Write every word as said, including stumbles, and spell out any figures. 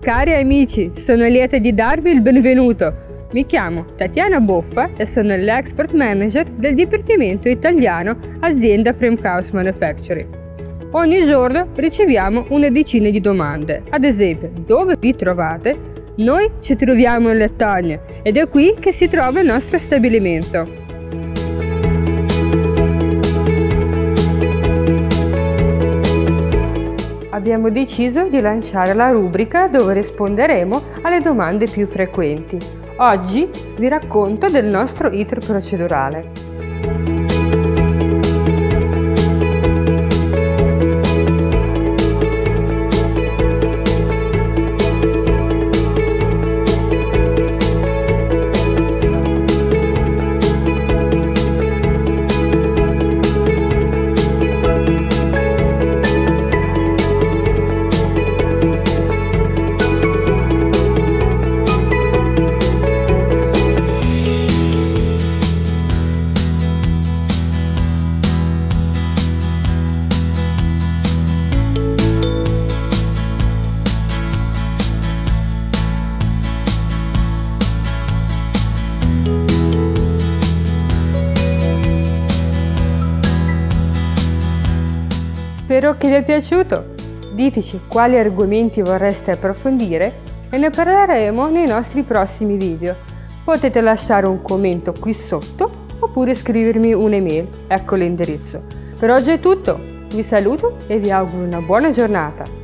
Cari amici, sono lieta di darvi il benvenuto. Mi chiamo Tatiana Boffa e sono l'Export Manager del Dipartimento Italiano Azienda Framehouse Manufacturing. Ogni giorno riceviamo una decina di domande, ad esempio dove vi trovate? Noi ci troviamo in Lettonia ed è qui che si trova il nostro stabilimento. Abbiamo deciso di lanciare la rubrica dove risponderemo alle domande più frequenti. Oggi vi racconto del nostro iter procedurale. Spero che vi sia piaciuto. Diteci quali argomenti vorreste approfondire e ne parleremo nei nostri prossimi video. Potete lasciare un commento qui sotto oppure scrivermi un'email, ecco l'indirizzo. Per oggi è tutto, vi saluto e vi auguro una buona giornata.